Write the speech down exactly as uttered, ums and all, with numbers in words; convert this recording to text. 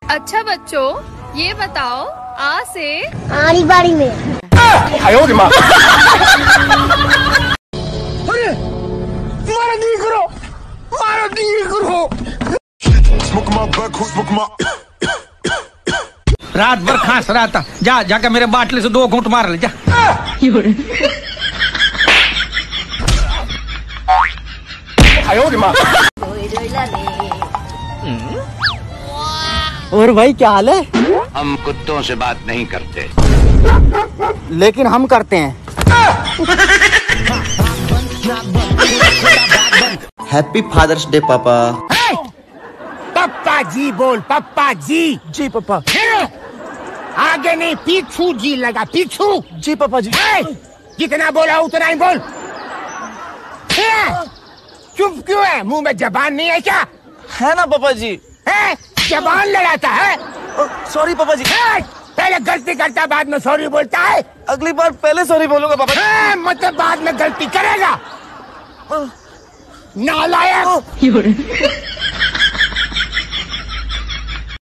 अच्छा बच्चों, ये बताओ आ से आरी बारी में आयो रे माँ। अरे मारो दी करो, मारो दी करो। रात भर खांस रहा था, जा जाकर मेरे बाटले से दो घूंट मार ले जा। आयो रे माँ। और भाई क्या हाल है? हम कुत्तों से बात नहीं करते, लेकिन हम करते हैं। हैप्पी फादर्स डे पापा। पप्पा जी बोल, पप्पा जी। जी पापा। आगे नहीं पीछू जी लगा, पीछू। जी पापा जी। जितना बोला उतना ही बोल। चुप क्यों है? मुंह में जबान नहीं है क्या? है ना पापा जी। है? जबान लड़ाता है? सॉरी पापा जी। पहले गलती करता बाद में सॉरी बोलता है। अगली बार पहले सॉरी बोलूंगा पापा जी। मतलब बाद में गलती करेगा। नालायक।